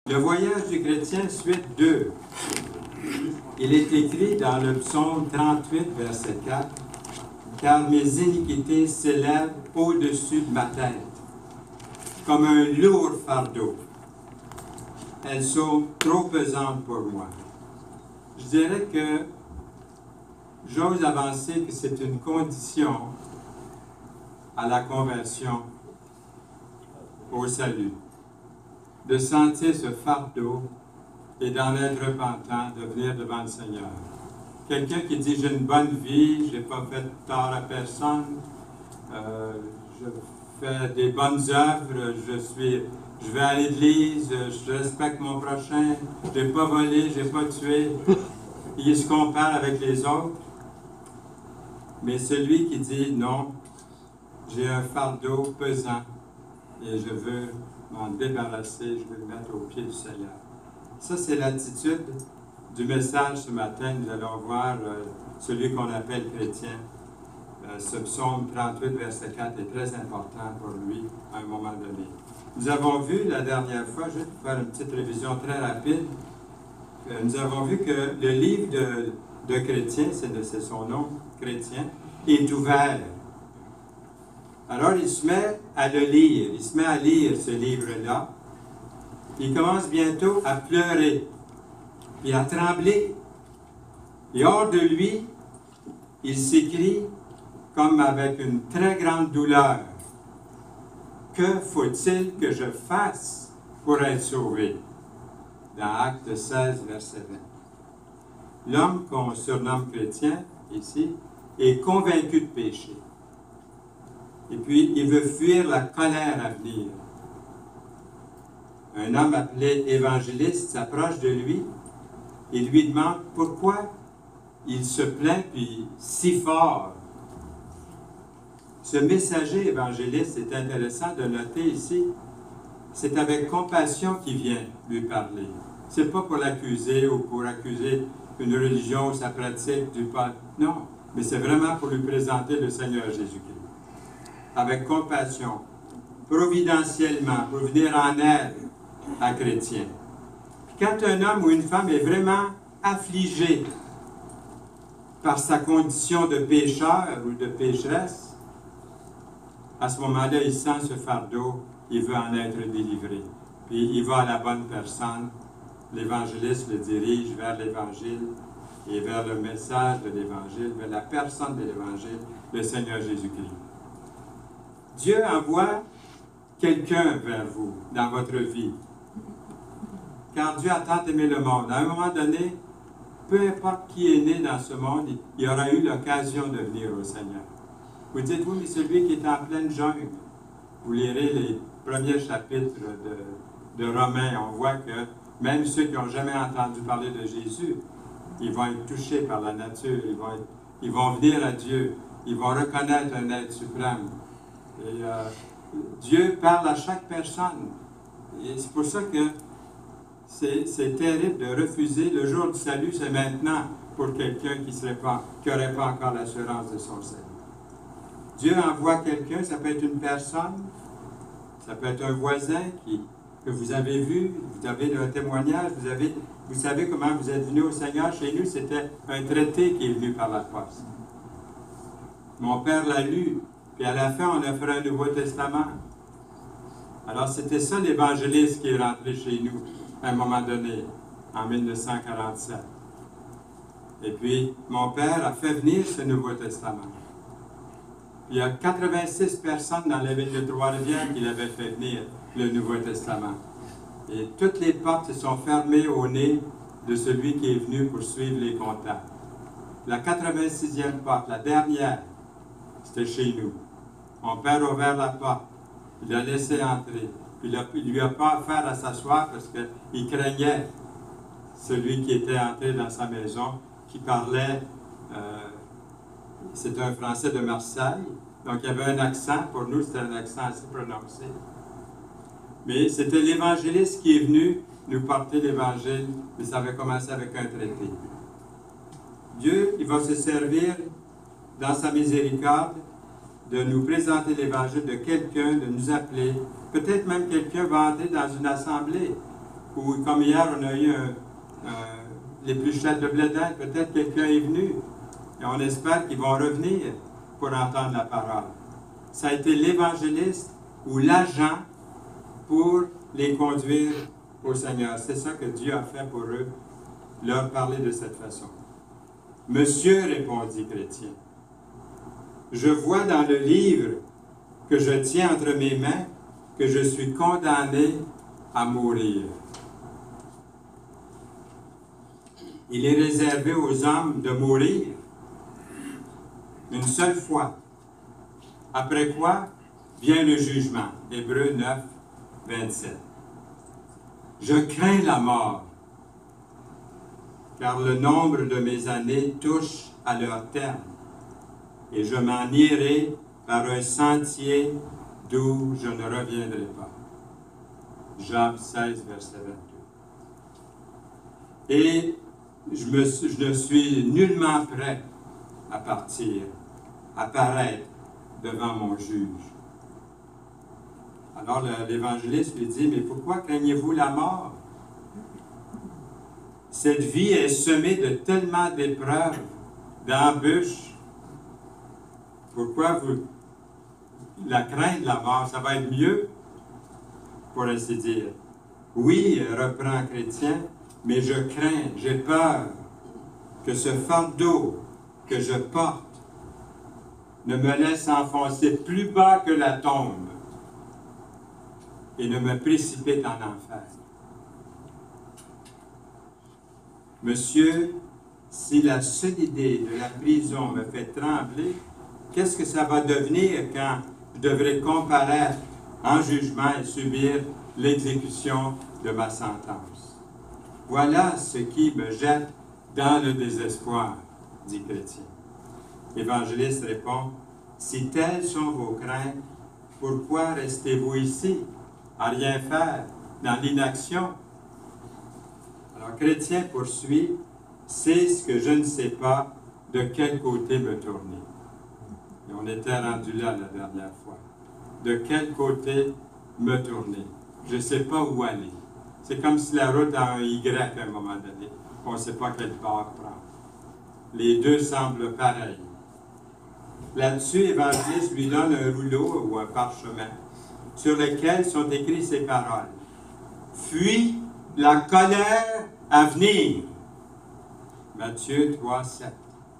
Le voyage du chrétien, suite 2. Il est écrit dans le psaume 38, verset 4, « Car mes iniquités s'élèvent au-dessus de ma tête, comme un lourd fardeau. Elles sont trop pesantes pour moi. » Je dirais que j'ose avancer que c'est une condition à la conversion, au salut, de sentir ce fardeau et d'en être repentant, de venir devant le Seigneur. Quelqu'un qui dit « j'ai une bonne vie, je n'ai pas fait tort à personne, je fais des bonnes œuvres, je vais à l'église, je respecte mon prochain, je n'ai pas volé, je n'ai pas tué. » Il se compare avec les autres. Mais celui qui dit « non, j'ai un fardeau pesant et je veux m'en débarrasser, je veux le mettre au pied du Seigneur. » Ça, c'est l'attitude du message ce matin. Nous allons voir celui qu'on appelle chrétien. Ce psaume 38, verset 4 est très important pour lui à un moment donné. Nous avons vu la dernière fois, je vais faire une petite révision très rapide, nous avons vu que le livre de chrétien, c'est son nom, chrétien, est ouvert. Alors il se met à le lire, il se met à lire ce livre-là. Il commence bientôt à pleurer, puis à trembler. Et hors de lui, il s'écrie comme avec une très grande douleur. Que faut-il que je fasse pour être sauvé? Dans Acte 16, verset 20. L'homme qu'on surnomme chrétien, ici, est convaincu de péché. Et puis, il veut fuir la colère à venir. Un homme appelé évangéliste s'approche de lui et lui demande pourquoi il se plaint puis si fort. Ce messager évangéliste, c'est intéressant de noter ici, c'est avec compassion qu'il vient lui parler. Ce n'est pas pour l'accuser ou pour accuser une religion ou sa pratique du pas. Non, mais c'est vraiment pour lui présenter le Seigneur Jésus-Christ. Avec compassion, providentiellement, pour venir en aide à chrétien. Puis quand un homme ou une femme est vraiment affligé par sa condition de pécheur ou de pécheresse, à ce moment-là, il sent ce fardeau, il veut en être délivré. Puis il va à la bonne personne, l'évangéliste le dirige vers l'Évangile et vers le message de l'Évangile, vers la personne de l'Évangile, le Seigneur Jésus-Christ. Dieu envoie quelqu'un vers vous dans votre vie. Car Dieu a tant aimé le monde. À un moment donné, peu importe qui est né dans ce monde, il aura eu l'occasion de venir au Seigneur. Vous dites, oui, mais celui qui est en pleine jungle. Vous lirez les premiers chapitres de Romains. On voit que même ceux qui n'ont jamais entendu parler de Jésus, ils vont être touchés par la nature. Ils vont venir à Dieu. Ils vont reconnaître un être suprême. Et Dieu parle à chaque personne. Et c'est pour ça que c'est terrible de refuser. Le jour du salut, c'est maintenant pour quelqu'un qui n'aurait pas encore l'assurance de son salut. Dieu envoie quelqu'un, ça peut être une personne, ça peut être un voisin que vous avez vu, vous avez un témoignage, vous savez comment vous êtes venu au Seigneur. Chez nous, c'était un traité qui est venu par la poste. Mon père l'a lu, puis à la fin, on a fait un Nouveau Testament. Alors, c'était ça l'évangéliste qui est rentré chez nous à un moment donné, en 1947. Et puis, mon père a fait venir ce Nouveau Testament. Il y a 86 personnes dans la ville de Trois-Rivières qui l'avaient fait venir, le Nouveau Testament. Et toutes les portes se sont fermées au nez de celui qui est venu pour suivre les contacts. La 86e porte, la dernière, c'était chez nous. Mon père a ouvert la porte, il l'a laissé entrer. Puis il ne lui a pas offert à s'asseoir parce qu'il craignait celui qui était entré dans sa maison, qui parlait, c'était un Français de Marseille, donc il y avait un accent, pour nous c'était un accent assez prononcé. Mais c'était l'évangéliste qui est venu nous porter l'Évangile, mais ça avait commencé avec un traité. Dieu, il va se servir dans sa miséricorde de nous présenter l'Évangile de quelqu'un, de nous appeler. Peut-être même quelqu'un va entrer dans une assemblée ou comme hier, on a eu l'épluchette de blé d'Inde, peut-être quelqu'un est venu, et on espère qu'ils vont revenir pour entendre la parole. Ça a été l'évangéliste ou l'agent pour les conduire au Seigneur. C'est ça que Dieu a fait pour eux, leur parler de cette façon. Monsieur, répondit Chrétien, je vois dans le livre que je tiens entre mes mains que je suis condamné à mourir. Il est réservé aux hommes de mourir une seule fois. Après quoi vient le jugement. Hébreux 9, 27. Je crains la mort, car le nombre de mes années touche à leur terme, et je m'en irai par un sentier d'où je ne reviendrai pas. Job 16, verset 22. Et je ne suis nullement prêt à partir, à paraître devant mon juge. Alors l'évangéliste lui dit, mais pourquoi craignez-vous la mort? Cette vie est semée de tellement d'épreuves, d'embûches. Pourquoi vous la crainte de la mort, ça va être mieux, pour ainsi dire. Oui, reprend Chrétien, mais je crains, j'ai peur que ce fardeau que je porte ne me laisse enfoncer plus bas que la tombe et ne me précipite en enfer. Monsieur, si la seule idée de la prison me fait trembler, qu'est-ce que ça va devenir quand je devrais comparaître en jugement et subir l'exécution de ma sentence? Voilà ce qui me jette dans le désespoir, dit Chrétien. L'évangéliste répond, si telles sont vos craintes, pourquoi restez-vous ici, à rien faire, dans l'inaction? Alors Chrétien poursuit, c'est ce que je ne sais pas de quel côté me tourner. Et on était rendu là la dernière fois. De quel côté me tourner? Je ne sais pas où aller. C'est comme si la route a un Y à un moment donné. On ne sait pas quel part prendre. Les deux semblent pareils. Là-dessus, l'évangéliste lui donne un rouleau ou un parchemin sur lequel sont écrites ces paroles. Fuis la colère à venir. Matthieu 3, 7.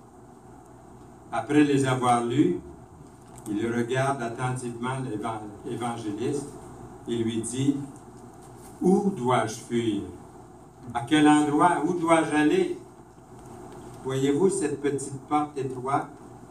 Après les avoir lus, il regarde attentivement l'évangéliste et lui dit, où dois-je fuir? À quel endroit? Où dois-je aller? Voyez-vous cette petite porte étroite?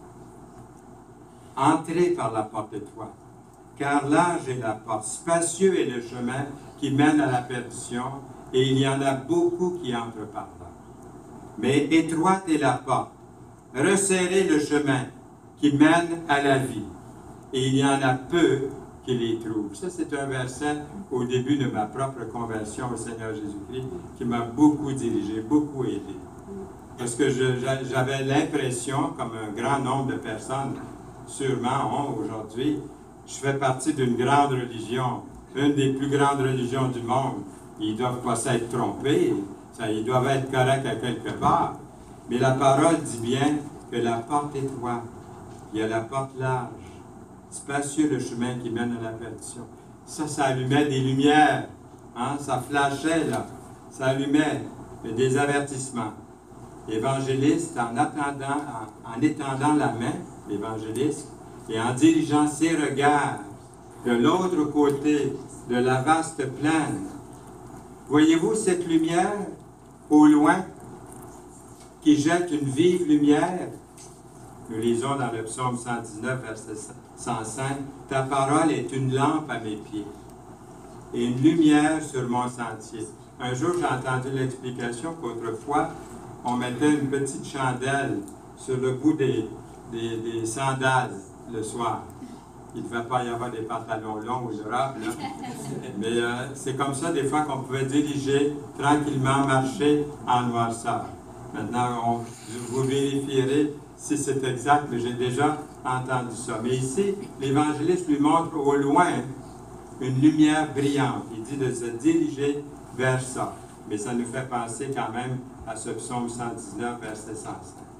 Entrez par la porte étroite, car large est la porte, spacieux est le chemin qui mène à la perdition, et il y en a beaucoup qui entrent par là. Mais étroite est la porte, resserrez le chemin qui mène à la vie, et il y en a peu qui les trouvent. Ça, c'est un verset au début de ma propre conversion au Seigneur Jésus-Christ qui m'a beaucoup dirigé, beaucoup aidé. Parce que j'avais l'impression, comme un grand nombre de personnes sûrement ont aujourd'hui, je fais partie d'une grande religion, une des plus grandes religions du monde. Ils ne doivent pas s'être trompés, ils doivent être corrects à quelque part. Mais la parole dit bien que la porte étroite, il y a la porte large, spacieux le chemin qui mène à la perdition. Ça allumait des lumières, hein? Ça flashait là, ça allumait des avertissements. L'évangéliste, en étendant la main, l'évangéliste, et en dirigeant ses regards de l'autre côté de la vaste plaine, voyez-vous cette lumière au loin qui jette une vive lumière? Nous lisons dans le psaume 119, verset 105, « Ta parole est une lampe à mes pieds et une lumière sur mon sentier. » Un jour, j'ai entendu l'explication qu'autrefois, on mettait une petite chandelle sur le bout des sandales le soir. Il ne devait pas y avoir des pantalons longs ou de robes, là. Mais c'est comme ça, des fois, qu'on pouvait diriger tranquillement, marcher en noirceur. Maintenant, vous vérifierez si c'est exact, mais j'ai déjà entendu ça. Mais ici, l'évangéliste lui montre au loin une lumière brillante. Il dit de se diriger vers ça. Mais ça nous fait penser quand même à ce psaume 119, verset 105.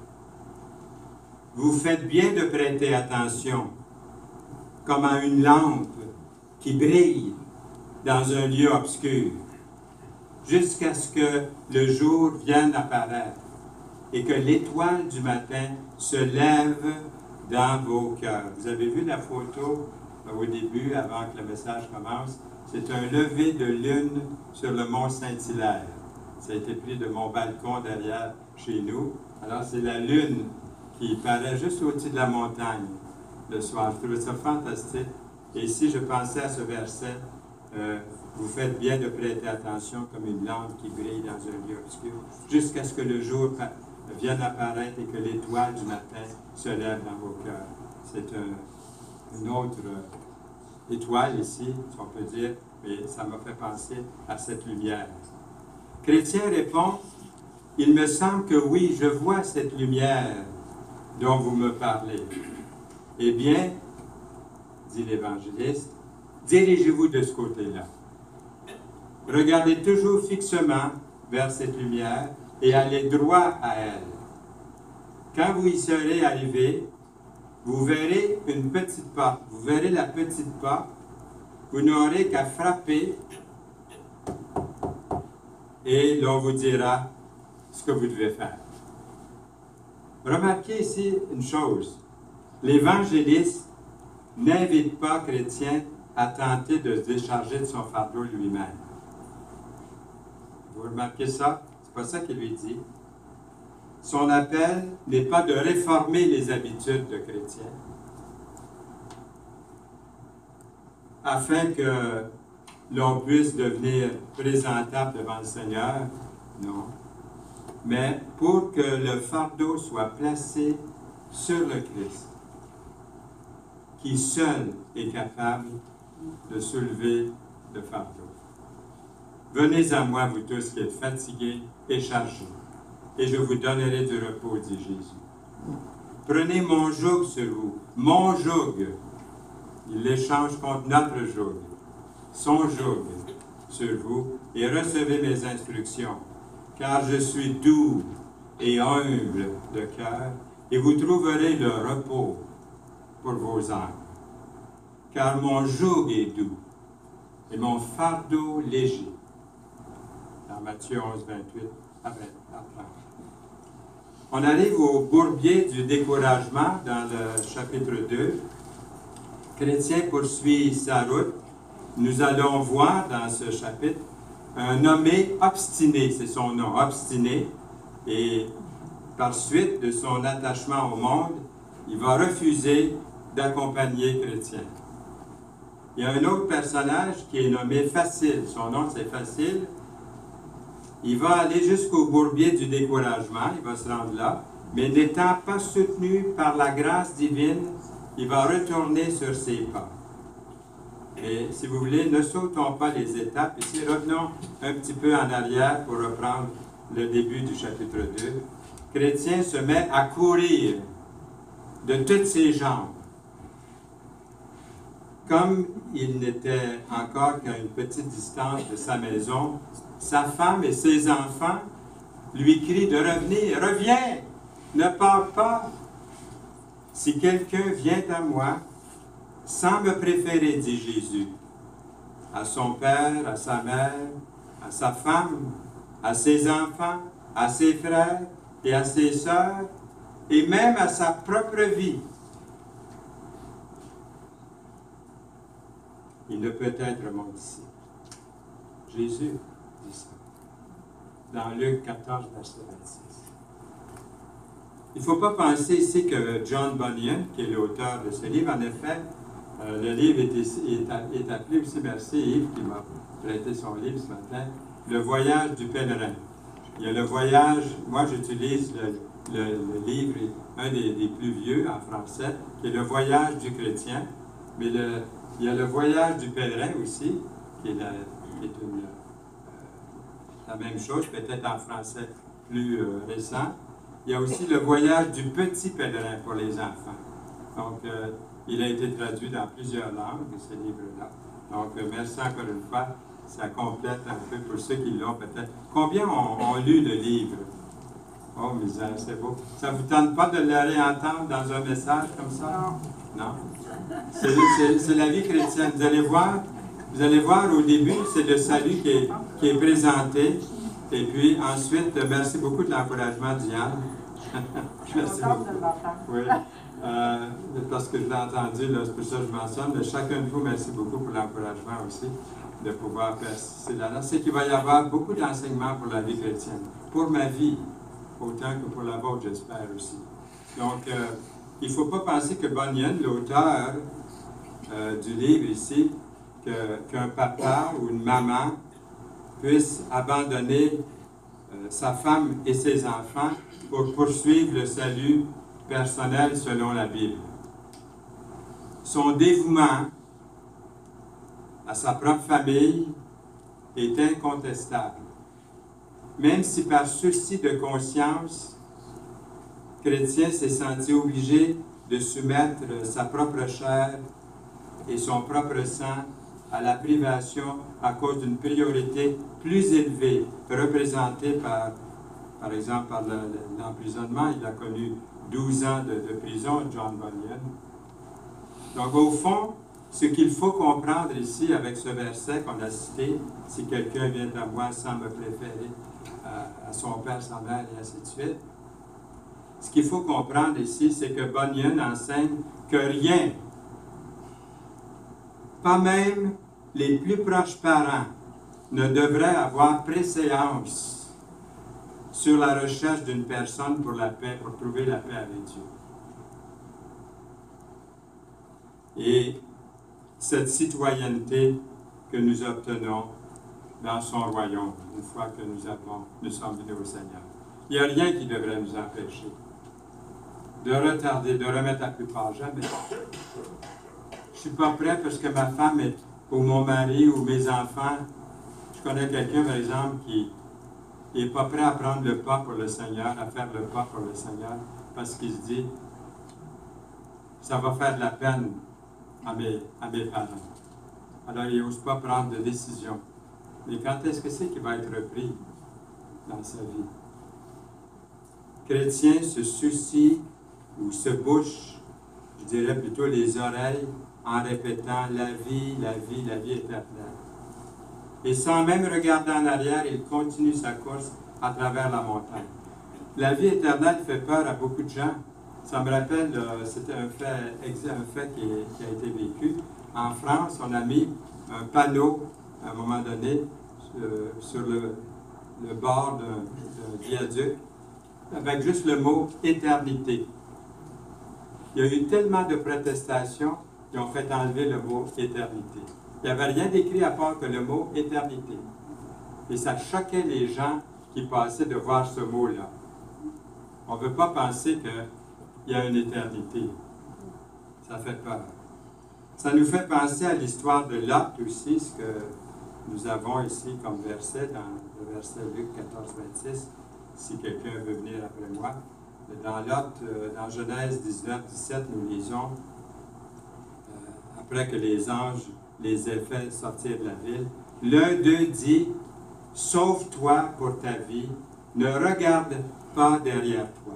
Vous faites bien de prêter attention, comme à une lampe qui brille dans un lieu obscur, jusqu'à ce que le jour vienne apparaître et que l'étoile du matin se lève dans vos cœurs. Vous avez vu la photo au début, avant que le message commence? C'est un lever de lune sur le mont Saint-Hilaire. Ça a été pris de mon balcon derrière chez nous. Alors, c'est la lune qui paraît juste au-dessus de la montagne le soir. Je trouvais ça fantastique. Et ici, je pensais à ce verset, vous faites bien de prêter attention comme une lampe qui brille dans un lieu obscur, jusqu'à ce que le jour vienne apparaître et que l'étoile du matin se lève dans vos cœurs. C'est une autre étoile ici, si on peut dire, mais ça m'a fait penser à cette lumière. Chrétien répond, il me semble que oui, je vois cette lumière dont vous me parlez. Eh bien, dit l'évangéliste, dirigez-vous de ce côté-là. Regardez toujours fixement vers cette lumière et allez droit à elle. Quand vous y serez arrivé, vous verrez une petite porte. Vous verrez la petite porte. Vous n'aurez qu'à frapper et l'on vous dira ce que vous devez faire. Remarquez ici une chose. L'évangéliste n'invite pas chrétien à tenter de se décharger de son fardeau lui-même. Vous remarquez ça? C'est pas ça qu'il lui dit. Son appel n'est pas de réformer les habitudes de chrétiens, afin que l'on puisse devenir présentable devant le Seigneur, non. Mais pour que le fardeau soit placé sur le Christ, qui seul est capable de soulever le fardeau. Venez à moi, vous tous qui êtes fatigués et chargés, et je vous donnerai du repos, dit Jésus. Prenez mon joug sur vous, mon joug. Il l'échange contre notre joug, son joug sur vous, et recevez mes instructions, car je suis doux et humble de cœur, et vous trouverez le repos pour vos âmes. Car mon joug est doux, et mon fardeau léger. Dans Matthieu 11, 28 à 30. On arrive au bourbier du découragement dans le chapitre 2. Chrétien poursuit sa route. Nous allons voir dans ce chapitre un nommé obstiné, c'est son nom, obstiné, et par suite de son attachement au monde, il va refuser d'accompagner chrétien. Il y a un autre personnage qui est nommé Facile, son nom c'est Facile. Il va aller jusqu'au bourbier du découragement, il va se rendre là, mais n'étant pas soutenu par la grâce divine, il va retourner sur ses pas. Et si vous voulez, ne sautons pas les étapes. Ici, revenons un petit peu en arrière pour reprendre le début du chapitre 2. Chrétien se met à courir de toutes ses jambes. Comme il n'était encore qu'à une petite distance de sa maison, sa femme et ses enfants lui crient de revenir. « Reviens! Ne pars pas! Si quelqu'un vient à moi, sans me préférer, dit Jésus, à son père, à sa mère, à sa femme, à ses enfants, à ses frères et à ses sœurs, et même à sa propre vie, il ne peut être mon disciple. » Jésus dit ça dans Luc 14, verset 26. Il ne faut pas penser ici que John Bunyan, qui est l'auteur de ce livre, en effet, le livre est appelé aussi, merci Yves qui m'a prêté son livre ce matin, Le voyage du pèlerin. Il y a le voyage, moi j'utilise le livre, un des plus vieux en français, qui est Le voyage du chrétien, mais il y a le voyage du pèlerin aussi, qui est la même chose, peut-être en français plus récent. Il y a aussi le voyage du petit pèlerin pour les enfants. Donc, il a été traduit dans plusieurs langues, ce livre-là. Donc, merci encore une fois ça complète un peu pour ceux qui l'ont peut-être. Combien ont lu le livre? Oh, misère, c'est beau. Ça ne vous tente pas de le réentendre dans un message comme ça? Non? C'est la vie chrétienne. Vous allez voir au début, c'est le salut qui est présenté. Et puis ensuite, merci beaucoup de l'encouragement, Diane. Merci beaucoup. Oui. Parce que je l'ai entendu, c'est pour ça que je mentionne, mais chacun de vous, merci beaucoup pour l'encouragement aussi, de pouvoir persister là-dedans. C'est qu'il va y avoir beaucoup d'enseignements pour la vie chrétienne, pour ma vie, autant que pour la vôtre, j'espère aussi. Donc, il ne faut pas penser que Bunyan, l'auteur du livre ici, qu'un papa ou une maman puisse abandonner sa femme et ses enfants pour poursuivre le salut personnel selon la Bible. Son dévouement à sa propre famille est incontestable. Même si par souci de conscience, Chrétien s'est senti obligé de soumettre sa propre chair et son propre sang à la privation à cause d'une priorité plus élevée, représentée par exemple, par l'emprisonnement. Il a connu 12 ans de prison, John Bunyan. Donc, au fond, ce qu'il faut comprendre ici avec ce verset qu'on a cité, si quelqu'un vient à moi sans me préférer à son père, sa mère, et ainsi de suite, ce qu'il faut comprendre ici, c'est que Bunyan enseigne que rien, pas même les plus proches parents, ne devraient avoir préséance sur la recherche d'une personne pour la paix, pour trouver la paix avec Dieu. Et cette citoyenneté que nous obtenons dans son royaume, une fois que nous sommes venus au Seigneur. Il n'y a rien qui devrait nous empêcher de retarder, de remettre à plus tard, jamais. Je ne suis pas prêt parce que ma femme ou mon mari ou mes enfants, je connais quelqu'un, par exemple, qui n'est pas prêt à prendre le pas pour le Seigneur, à faire le pas pour le Seigneur, parce qu'il se dit, ça va faire de la peine à mes parents. Alors, il n'ose pas prendre de décision. Mais quand est-ce que c'est qu'il va être repris dans sa vie? Chrétien se soucie ou se bouche, je dirais plutôt les oreilles, en répétant la vie, la vie, la vie éternelle. Et sans même regarder en arrière, il continue sa course à travers la montagne. La vie éternelle fait peur à beaucoup de gens. Ça me rappelle, c'était un fait qui a été vécu. En France, on a mis un panneau, à un moment donné, sur le bord d'un viaduc, avec juste le mot « éternité ». Il y a eu tellement de protestations qui ont fait enlever le mot « éternité ». Il n'y avait rien d'écrit à part que le mot « éternité ». Et ça choquait les gens qui passaient de voir ce mot-là. On ne veut pas penser qu'il y a une éternité. Ça fait peur. Ça nous fait penser à l'histoire de Lot aussi, ce que nous avons ici comme verset, dans le verset Luc 14, 26, si quelqu'un veut venir après moi. Dans Lot, dans Genèse 19, 17, nous lisons, après que les anges les aient fait sortir de la ville, l'un d'eux dit, « Sauve-toi pour ta vie, ne regarde pas derrière toi.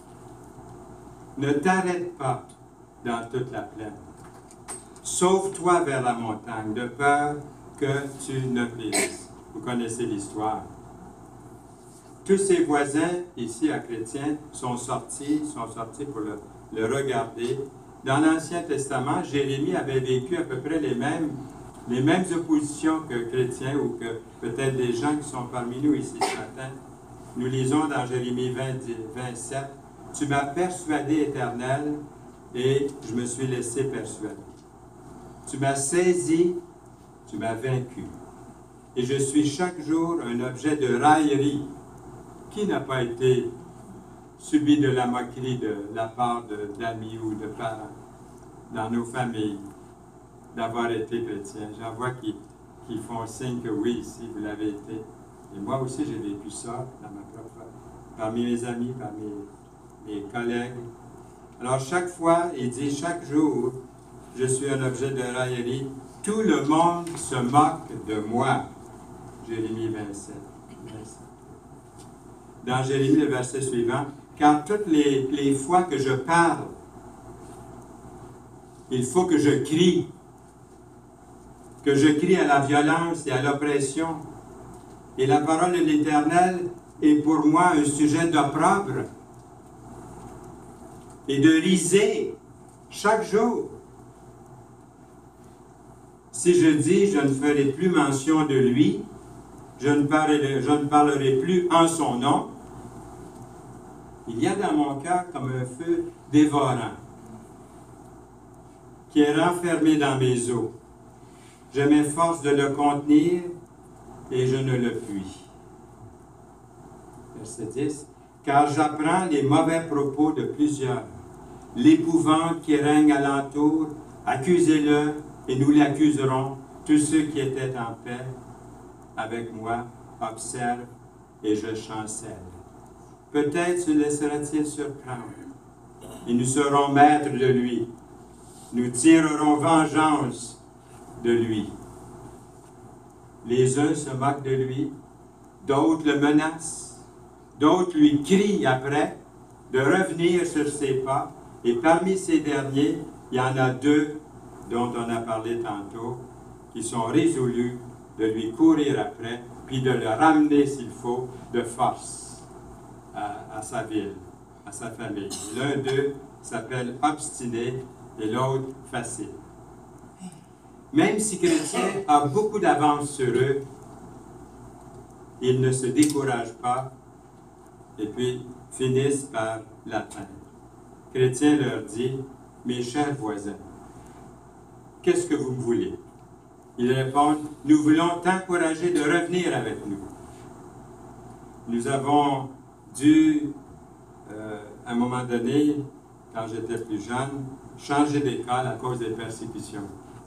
Ne t'arrête pas dans toute la plaine. Sauve-toi vers la montagne, de peur que tu ne périsses. » Vous connaissez l'histoire. Tous ses voisins, ici à Chrétien, sont sortis pour le regarder. Dans l'Ancien Testament, Jérémie avait vécu à peu près les mêmes oppositions que Chrétien ou que peut-être des gens qui sont parmi nous ici ce matin. Nous lisons dans Jérémie 20, 27, « Tu m'as persuadé, Éternel, et je me suis laissé persuader. Tu m'as saisi, tu m'as vaincu. Et je suis chaque jour un objet de raillerie. » Qui n'a pas été subi de la moquerie de la part d'amis ou de parents dans nos familles d'avoir été chrétiens? J'en vois qui font signe que oui, ici, vous l'avez été. Et moi aussi, j'ai vécu ça dans ma propre, parmi mes amis, parmi mes collègues. Alors, chaque fois, il dit, chaque jour, je suis un objet de raillerie. Tout le monde se moque de moi. Jérémie 27. Dans Jérémie, le verset suivant, « Car toutes les fois que je parle, il faut que je crie à la violence et à l'oppression. Et la parole de l'Éternel est pour moi un sujet d'opprobre et de risée chaque jour. Si je dis, je ne ferai plus mention de lui, je ne parlerai plus en son nom, il y a dans mon cœur comme un feu dévorant qui est renfermé dans mes os. Je m'efforce de le contenir et je ne le puis. » Verset 10. « Car j'apprends les mauvais propos de plusieurs, l'épouvante qui règne alentour, accusez-le et nous l'accuserons. Tous ceux qui étaient en paix avec moi observent et je chancelle. Peut-être se laissera-t-il surprendre et nous serons maîtres de lui. Nous tirerons vengeance de lui. Les uns se moquent de lui, d'autres le menacent, d'autres lui crient après de revenir sur ses pas. Et parmi ces derniers, il y en a deux dont on a parlé tantôt, qui sont résolus de lui courir après, puis de le ramener s'il faut de force à sa ville, à sa famille. L'un d'eux s'appelle obstiné et l'autre facile. Même si Chrétien a beaucoup d'avance sur eux, ils ne se découragent pas et puis finissent par l'atteindre. Chrétien leur dit, « Mes chers voisins, qu'est-ce que vous me voulez? » Ils répondent, « Nous voulons t'encourager de revenir avec nous. » Nous avons dû, à un moment donné, quand j'étais plus jeune, changer d'école à cause des persécutions.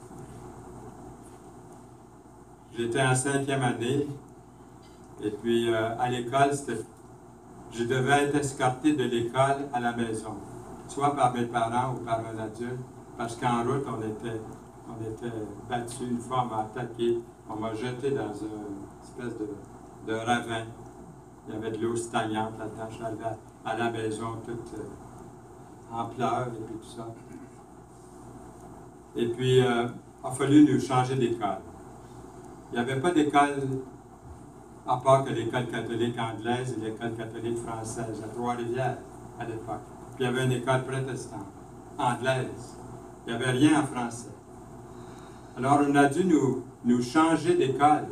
J'étais en 5e année, et puis à l'école, je devais être escorté de l'école à la maison, soit par mes parents ou par un adulte, parce qu'en route, on était battus. Une fois, on m'a attaqué, on m'a jeté dans une espèce de ravin. Il y avait de l'eau stagnante là-dedans. Je suis arrivé à la maison toute en pleurs et puis tout ça. Et puis, il a fallu nous changer d'école. Il n'y avait pas d'école à part que l'école catholique anglaise et l'école catholique française à Trois-Rivières à l'époque. Puis il y avait une école protestante, anglaise. Il n'y avait rien en français. Alors on a dû nous changer d'école.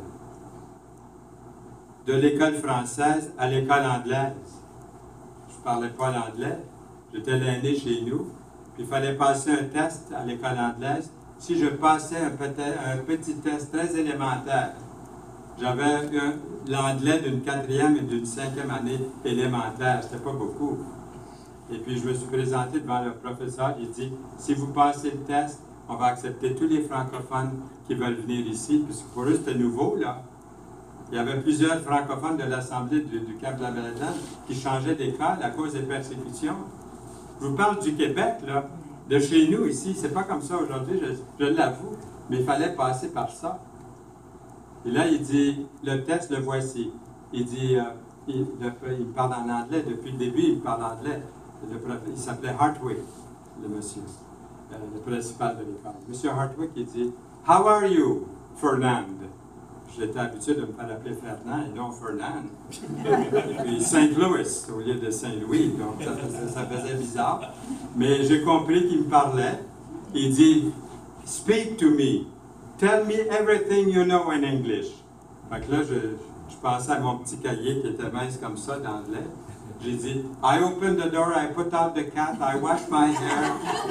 De l'école française à l'école anglaise. Je ne parlais pas l'anglais, j'étais l'aîné chez nous, puis il fallait passer un test à l'école anglaise. Si je passais un petit test très élémentaire, j'avais l'anglais d'une 4e et d'une 5e année élémentaire, c'était pas beaucoup. Et puis je me suis présenté devant le professeur, il dit, si vous passez le test, on va accepter tous les francophones qui veulent venir ici, puisque pour eux c'était nouveau, là. Il y avait plusieurs francophones de l'Assemblée du Cap-de-la-Belle-Hélène qui changeaient d'école à cause des persécutions. Je vous parle du Québec, là, de chez nous ici. C'est pas comme ça aujourd'hui, je l'avoue, mais il fallait passer par ça. Et là, il dit, le test, le voici. Il dit, il parle en anglais, depuis le début, il parle anglais. Il s'appelait Hartwick, le monsieur, le principal de l'école. Monsieur Hartwick, il dit, « How are you, Fernand? » J'étais habitué de me faire appeler Fernand et non Fernand. Et puis Saint-Louis au lieu de Saint-Louis, donc ça faisait bizarre. Mais j'ai compris qu'il me parlait. Il dit, « Speak to me. Tell me everything you know in English. » Fait que là, je pensais à mon petit cahier qui était mince comme ça d'anglais. J'ai dit, « I opened the door, I put out the cat, I washed my hair. »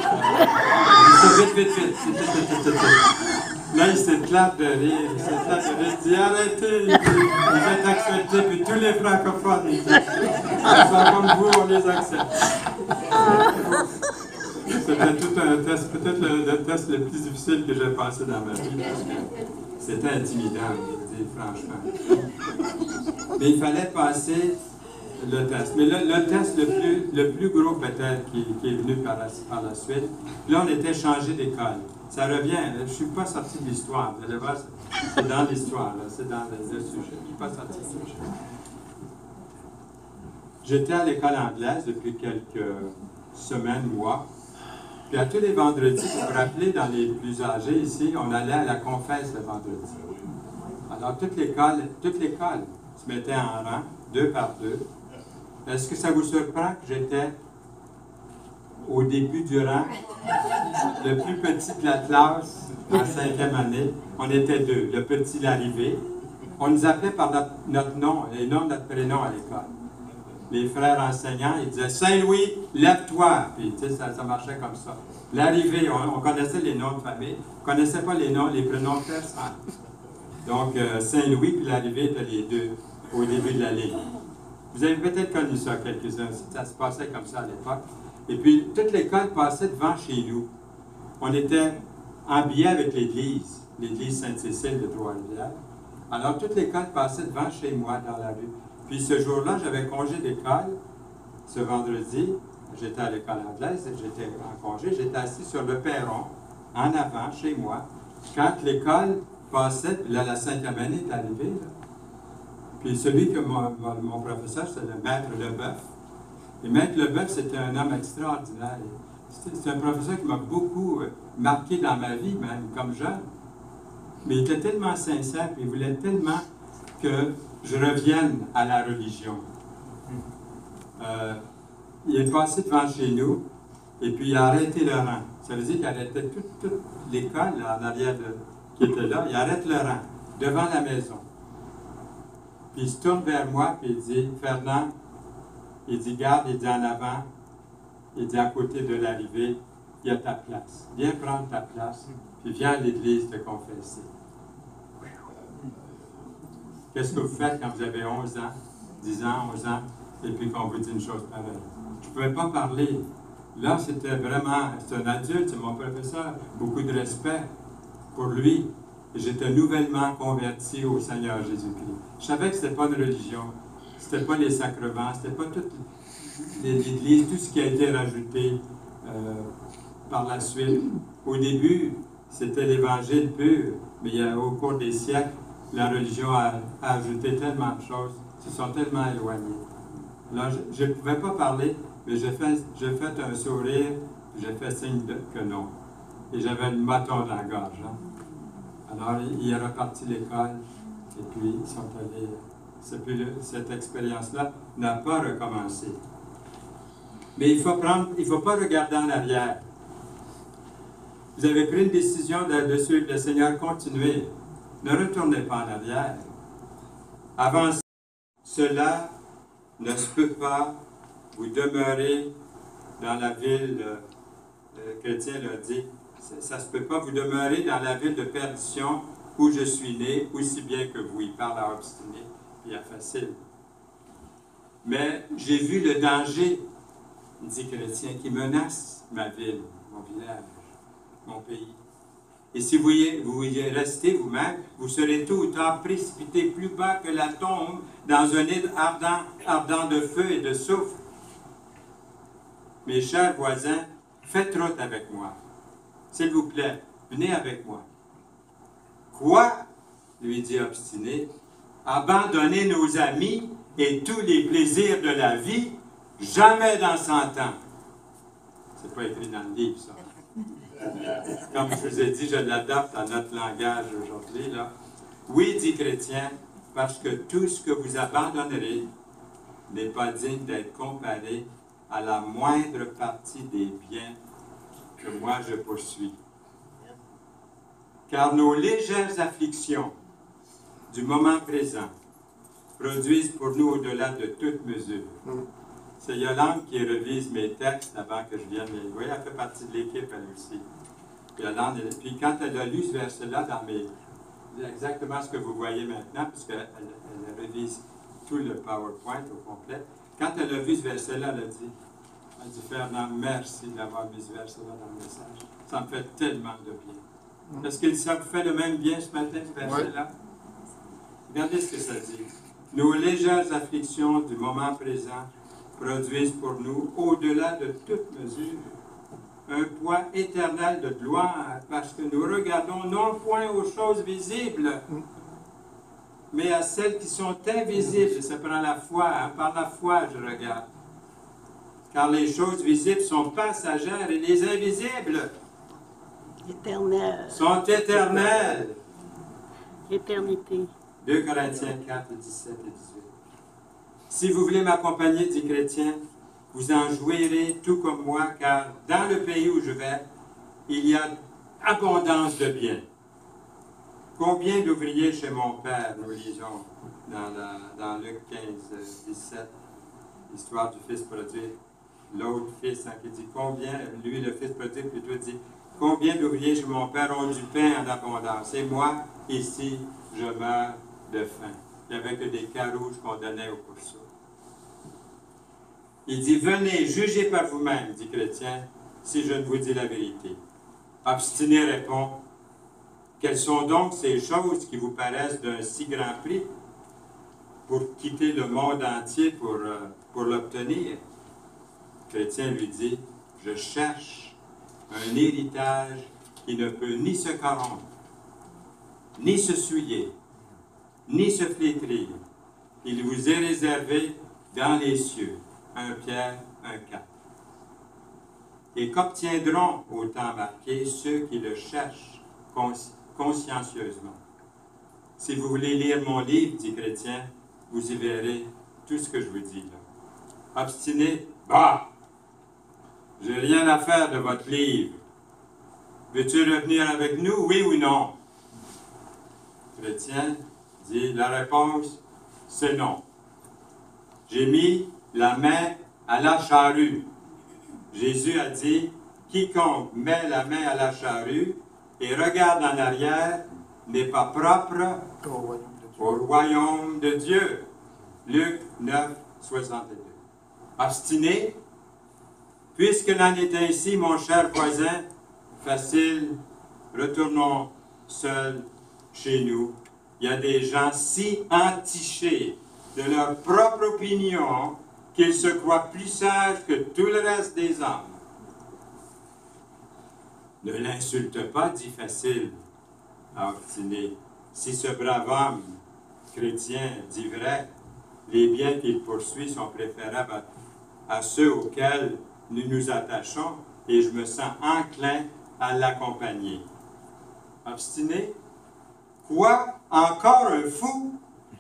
Vite. Là, il s'éclate de rire, il dit, arrêtez, vous êtes acceptés, puis tous les francophones, ils sont comme vous, on les accepte. C'était tout un test, peut-être le test le plus difficile que j'ai passé dans ma vie, parce que c'était intimidant, je dis franchement. Mais il fallait passer le test. Mais le test le plus gros peut-être qui est venu par la suite, là on était changé d'école. Ça revient, je ne suis pas sorti de l'histoire. Vous allez voir, c'est dans l'histoire, c'est dans le sujet. Je ne suis pas sorti du sujet. J'étais à l'école anglaise depuis quelques semaines, mois. Puis à tous les vendredis, vous vous rappelez, dans les plus âgés ici, on allait à la confesse le vendredi. Alors toute l'école se mettait en rang, 2 par 2. Est-ce que ça vous surprend que j'étais au début du rang, le plus petit de la classe, en 5e année? On était 2, le petit l'arrivée. On nous appelait par notre nom, et non notre prénom à l'école. Les frères enseignants, ils disaient « Saint-Louis, lève-toi ». Puis, tu sais, ça marchait comme ça. L'arrivée, on connaissait les noms de famille, on ne connaissait pas les prénoms personnels. Donc, Saint-Louis puis l'arrivée étaient les 2 au début de la ligne. Vous avez peut-être connu ça, quelques-uns. Ça se passait comme ça à l'époque. Et puis, toute l'école passait devant chez nous. On était en billet avec l'église Sainte-Cécile de Trois-Rivières. Alors, toute l'école passait devant chez moi dans la rue. Puis ce jour-là, j'avais congé d'école. Ce vendredi, j'étais à l'école anglaise, j'étais en congé, j'étais assis sur le perron, en avant, chez moi. Quand l'école passait, là, la 5e année est arrivée, là. Puis celui que mon professeur, c'est le maître Leboeuf. Et maître Leboeuf, c'était un homme extraordinaire. C'est un professeur qui m'a beaucoup marqué dans ma vie, même comme jeune. Mais il était tellement sincère, puis il voulait tellement que je revienne à la religion. Il est passé devant chez nous, et puis il a arrêté le rang. Ça veut dire qu'il arrêtait toute l'école en arrière qui était là. Il arrête le rang, devant la maison. Puis il se tourne vers moi, puis il dit « Fernand », il dit « Garde », il dit « En avant », il dit « À côté de l'arrivée, il y a ta place. Viens prendre ta place, puis viens à l'église te confesser. » Qu'est-ce que vous faites quand vous avez 11 ans, 10 ans, 11 ans, et puis qu'on vous dit une chose pareille? Je ne pouvais pas parler. Là, c'était vraiment, c'est un adulte, c'est mon professeur, beaucoup de respect pour lui. J'étais nouvellement converti au Seigneur Jésus-Christ. Je savais que ce n'était pas une religion, ce n'était pas les sacrements, ce n'était pas toute l'Église, tout ce qui a été rajouté par la suite. Au début, c'était l'Évangile pur, mais au cours des siècles, la religion a ajouté tellement de choses, se sont tellement éloignés. Là, je ne pouvais pas parler, mais j'ai fait un sourire, j'ai fait signe que non. Et j'avais le bâton dans la gorge. Hein. Alors, il est reparti l'école, et puis ils sont allés. Cette expérience-là n'a pas recommencé. Mais il ne faut pas regarder en arrière. Vous avez pris une décision de suivre le Seigneur, continuez. Ne retournez pas en arrière. Avancez. Cela ne se peut pas. Vous demeurez dans la ville, le chrétien l'a dit, ça ne se peut pas. Vous demeurez dans la ville de perdition où je suis né, aussi bien que vous. Il parle à obstiné, puis à facile. Mais j'ai vu le danger, dit chrétien, qui menace ma ville, mon village, mon pays. Et si vous y restez vous-même, vous serez tôt ou tard précipité plus bas que la tombe dans un nid ardent de feu et de soufre. Mes chers voisins, faites route avec moi. S'il vous plaît, venez avec moi. Quoi? Lui dit obstiné. Abandonner nos amis et tous les plaisirs de la vie? Jamais dans 100 ans. C'est pas écrit dans le livre, ça. Comme je vous ai dit, je l'adapte à notre langage aujourd'hui. Oui, dit chrétien, parce que tout ce que vous abandonnerez n'est pas digne d'être comparé à la moindre partie des biens que moi je poursuis. Car nos légères afflictions du moment présent produisent pour nous au-delà de toute mesure. C'est Yolande qui revise mes textes avant que je vienne les lire. Elle fait partie de l'équipe, elle aussi. Yolande, puis quand elle a lu ce verset-là dans exactement ce que vous voyez maintenant, puisqu'elle revise tout le PowerPoint au complet, quand elle a vu ce verset-là, elle a dit, Fernand, merci d'avoir mis ce verset-là dans le message. Ça me fait tellement de bien. Est-ce que ça vous fait le même bien ce matin, ce verset-là? Regardez ce que ça dit. Nos légères afflictions du moment présent produisent pour nous, au-delà de toute mesure, un poids éternel de gloire, parce que nous regardons non point aux choses visibles, mais à celles qui sont invisibles. Ça prend la foi, hein? Par la foi je regarde. Car les choses visibles sont passagères et les invisibles sont éternelles. Éternité. 2 Corinthiens 4, 17 et 18. Si vous voulez m'accompagner, dit Chrétien, vous en jouirez tout comme moi, car dans le pays où je vais, il y a abondance de biens. Combien d'ouvriers chez mon père, nous lisons dans Luc 15, 17, l'histoire du fils prodigue. L'autre fils, hein, qui dit combien, lui le fils prodigue plutôt dit, combien d'ouvriers chez mon père ont du pain en abondance, et moi, ici, je meurs de faim. Il n'y avait que des carouges qu'on donnait aux pourceaux. Il dit, venez, jugez par vous-même, dit Chrétien, si je ne vous dis la vérité. Obstiné répond, quelles sont donc ces choses qui vous paraissent d'un si grand prix pour quitter le monde entier pour l'obtenir? Chrétien lui dit, je cherche un héritage qui ne peut ni se corrompre, ni se souiller, ni se flétrir. Il vous est réservé dans les cieux. 1 Pierre 1,4. Et qu'obtiendront au temps marqué ceux qui le cherchent consciencieusement. Si vous voulez lire mon livre, dit Chrétien, vous y verrez tout ce que je vous dis là. Obstiné, bah! J'ai rien à faire de votre livre. Veux-tu revenir avec nous, oui ou non? Chrétien dit, la réponse, c'est non. J'ai mis la main à la charrue. Jésus a dit, quiconque met la main à la charrue et regarde en arrière n'est pas propre au royaume de Dieu. Luc 9, 62. Obstiné, puisque l'en est ainsi, mon cher voisin, facile, retournons seuls chez nous. Il y a des gens si entichés de leur propre opinion qu'ils se croient plus sages que tout le reste des hommes. Ne l'insulte pas, dit Facile à Obstiné. Si ce brave homme chrétien dit vrai, les biens qu'il poursuit sont préférables à ceux auxquels nous nous attachons et je me sens enclin à l'accompagner. Obstiné? Quoi? Encore un fou?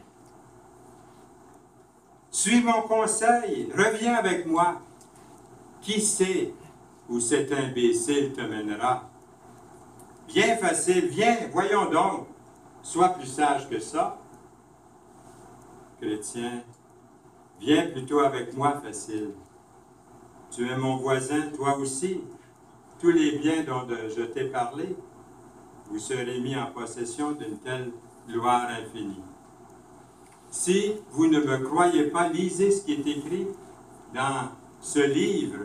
Suis mon conseil, reviens avec moi. Qui sait où cet imbécile te mènera? Bien Facile, viens, voyons donc. Sois plus sage que ça. Chrétien, viens plutôt avec moi, Facile. Tu es mon voisin, toi aussi. Tous les biens dont je t'ai parlé, vous serez mis en possession d'une telle gloire infinie. Si vous ne me croyez pas, lisez ce qui est écrit dans ce livre.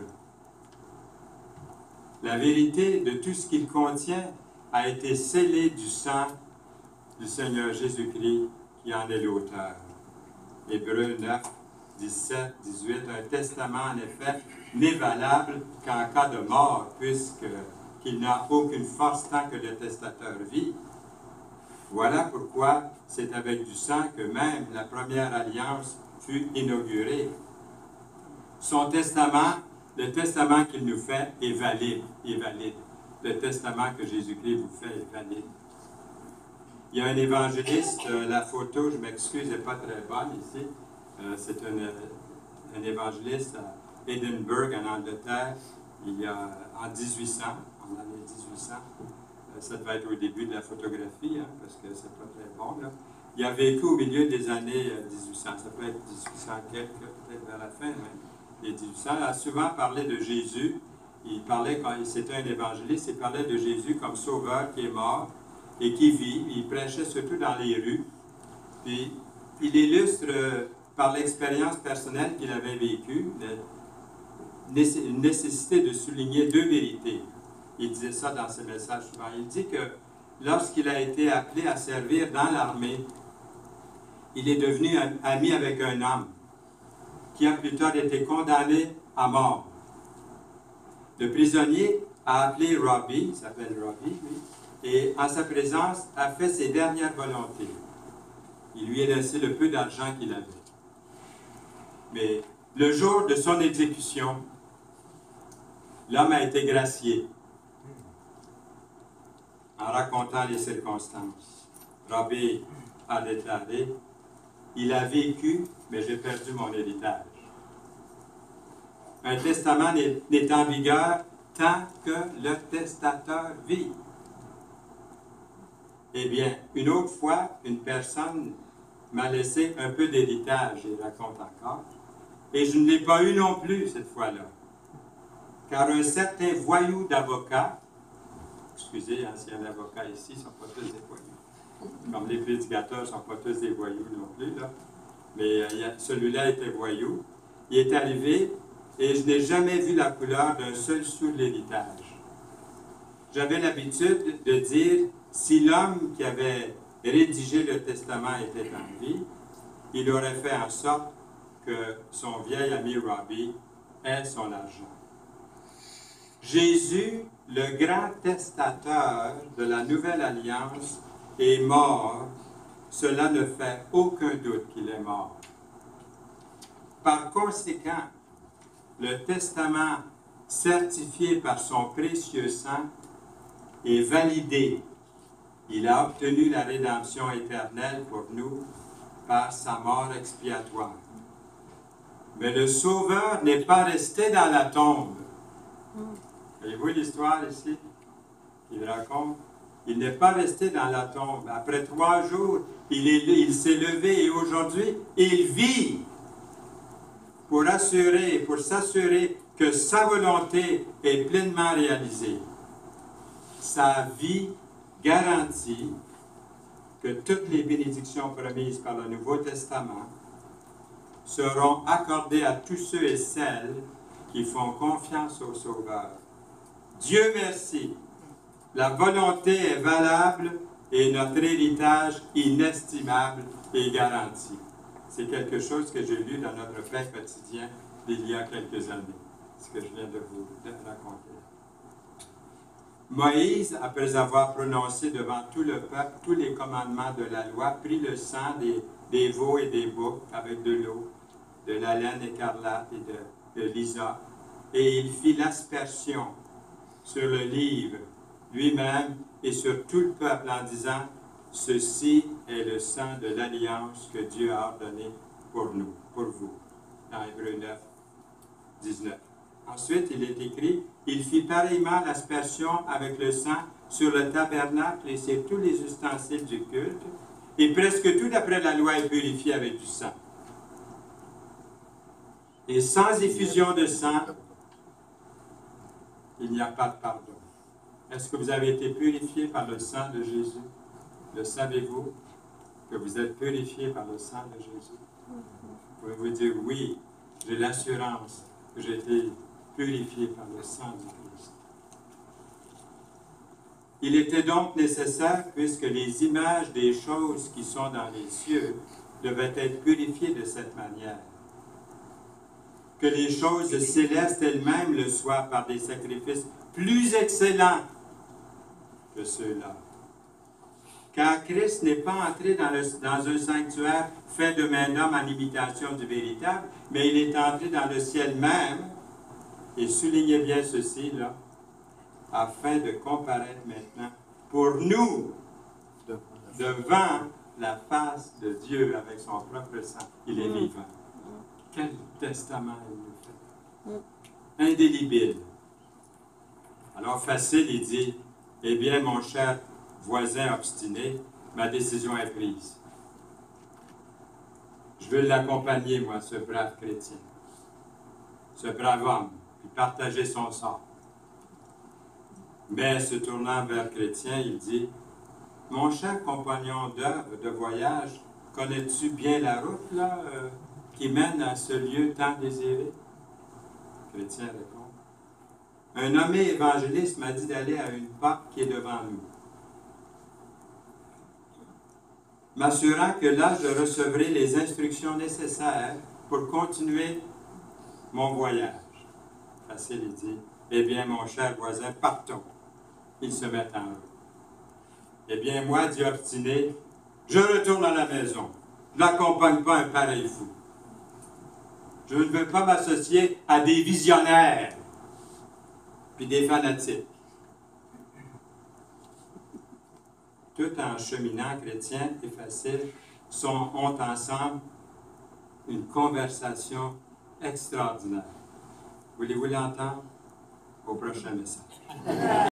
La vérité de tout ce qu'il contient a été scellée du sang du Seigneur Jésus-Christ qui en est l'auteur. Hébreux 9, 17, 18, un testament en effet n'est valable qu'en cas de mort, puisqu'il n'a aucune force tant que le testateur vit. Voilà pourquoi c'est avec du sang que même la première alliance fut inaugurée. Son testament, le testament qu'il nous fait est valide, Le testament que Jésus-Christ vous fait est valide. Il y a un évangéliste, la photo, je m'excuse, n'est pas très bonne ici. C'est un évangéliste à Edinburgh, en Angleterre, il y a en 1800, en l'année 1800. Ça devait être au début de la photographie, hein, parce que c'est pas très bon, là. Il a vécu au milieu des années 1800, ça peut être 1800 quelques, peut-être vers la fin même, des 1800. Il a souvent parlé de Jésus. Il parlait, quand c'était un évangéliste, il parlait de Jésus comme sauveur qui est mort et qui vit. Il prêchait surtout dans les rues. Puis, il illustre par l'expérience personnelle qu'il avait vécue une nécessité de souligner deux vérités. Il disait ça dans ses messages souvent. Il dit que lorsqu'il a été appelé à servir dans l'armée, il est devenu ami avec un homme qui a plus tard été condamné à mort. Le prisonnier a appelé Robbie, il s'appelle Robbie, lui, et en sa présence a fait ses dernières volontés. Il lui a laissé le peu d'argent qu'il avait. Mais le jour de son exécution, l'homme a été gracié en racontant les circonstances. Robbie a déclaré, « Il a vécu, mais j'ai perdu mon héritage. » Un testament n'est en vigueur tant que le testateur vit. Eh bien, une autre fois, une personne m'a laissé un peu d'héritage, il raconte encore, et je ne l'ai pas eu non plus cette fois-là. Car un certain voyou d'avocat, excusez, hein, s'il y a un avocat ici, ils ne sont pas tous des voyous. Comme les prédicateurs ne sont pas tous des voyous non plus, là. Mais celui-là était voyou. Il est arrivé et je n'ai jamais vu la couleur d'un seul sou de l'héritage. J'avais l'habitude de dire, si l'homme qui avait rédigé le testament était en vie, il aurait fait en sorte que son vieil ami Robbie ait son argent. Jésus, le grand testateur de la nouvelle alliance, est mort. Cela ne fait aucun doute qu'il est mort. Par conséquent, le testament certifié par son précieux sang est validé. Il a obtenu la rédemption éternelle pour nous par sa mort expiatoire. Mais le Sauveur n'est pas resté dans la tombe. Voyez-vous l'histoire ici qu'il raconte? Il n'est pas resté dans la tombe. Après 3 jours, il s'est levé et aujourd'hui, il vit pour s'assurer que sa volonté est pleinement réalisée. Sa vie garantit que toutes les bénédictions promises par le Nouveau Testament seront accordées à tous ceux et celles qui font confiance au Sauveur. Dieu merci, la volonté est valable et notre héritage inestimable est garanti. C'est quelque chose que j'ai lu dans notre pain quotidien il y a quelques années, ce que je viens de vous raconter. Moïse, après avoir prononcé devant tout le peuple tous les commandements de la loi, prit le sang des veaux et des boucs avec de l'eau, de la laine écarlate et de l'hysope, et il fit l'aspersion sur le livre lui-même et sur tout le peuple en disant, « Ceci est le sang de l'alliance que Dieu a ordonné pour nous, pour vous. » Dans Hébreux 9, 19. Ensuite, il est écrit, « Il fit pareillement l'aspersion avec le sang sur le tabernacle et sur tous les ustensiles du culte, et presque tout d'après la loi est purifié avec du sang. Et sans effusion de sang, il n'y a pas de pardon. » Est-ce que vous avez été purifié par le sang de Jésus? Le savez-vous que vous êtes purifié par le sang de Jésus? Pouvez-vous dire oui, j'ai l'assurance que j'ai été purifié par le sang du Christ. Il était donc nécessaire, puisque les images des choses qui sont dans les cieux devaient être purifiées de cette manière, que les choses célestes elles-mêmes le soient par des sacrifices plus excellents que ceux-là. Car Christ n'est pas entré dans un sanctuaire fait de main d'homme en imitation du véritable, mais il est entré dans le ciel même, et soulignez bien ceci, là, afin de comparaître maintenant pour nous devant la face de Dieu avec son propre sang. Il est vivant. Quel testament il nous fait? Indélébile. Alors facile, il dit, « Eh bien, mon cher voisin obstiné, ma décision est prise. Je veux l'accompagner, moi, ce brave chrétien, ce brave homme, puis partager son sort. » Mais se tournant vers Chrétien, il dit, « Mon cher compagnon d'œuvre, de voyage, connais-tu bien la route là, qui mène à ce lieu tant désiré? » Chrétien répond, « Un nommé évangéliste m'a dit d'aller à une porte qui est devant nous, m'assurant que là, je recevrai les instructions nécessaires pour continuer mon voyage. » Facile, il dit, « Eh bien, mon cher voisin, partons. Ils se mettent en route. Eh bien, moi, dit obstiné, je retourne à la maison. Je n'accompagne pas un pareil fou. Je ne veux pas m'associer à des visionnaires puis des fanatiques. Tout en cheminant, chrétien et facile, ont ensemble une conversation extraordinaire. Voulez-vous l'entendre? Au prochain message.